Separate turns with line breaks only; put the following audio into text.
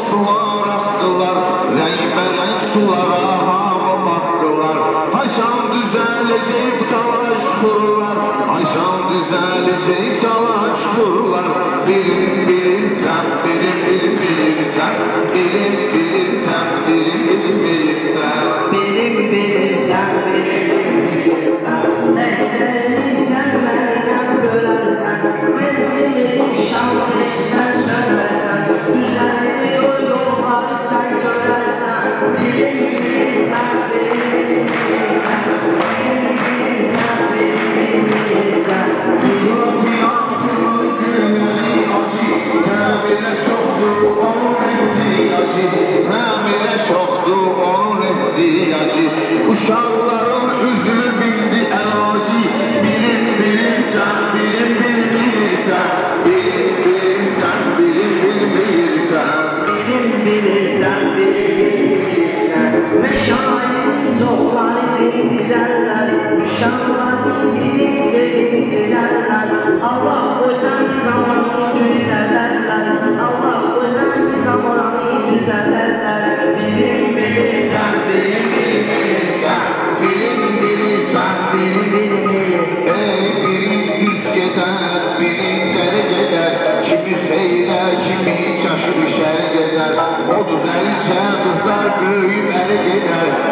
sular aktılar, renk sulara hamı baktılar. Haşam düzelecek talaş kurlar, haşam düzelecek talaş kurlar. Bilim bilirsen, bilim bilirsen, bilim bilirsen, bilim bilirsen,
bilim bilirsen, bilim bilirsen. Neyse sen benden bölersen, bildimi şanlıysan söylersen, düzenli o yolları sen görersen. Bilim bilirsen, bilim bilirsen, bilim bilirsen, bilim bilirsen.
Onun ihtiyacı uşaqların üzülü bindi əlaci. Bilim bilirsən, bilim bilmirsən, bilim bilirsən, bilim bilmirsən,
bilim bilirsən, bilim bilmirsən. Meşayin çoxları dindilərlər, uşaqları gidib sevindilərlər. Allah özən zamanı düzələrlər, Allah özən zamanı düzələrlər. Bilim bilirsən, bilim bilmirsən, bilim bilirsən, bilim bilmirsən.
Biri düz gedər, biri dəri gedər, kimi xeyrə, kimi çaşır şər gedər. O düzəlicə qızlar böyüyüb əli gedər.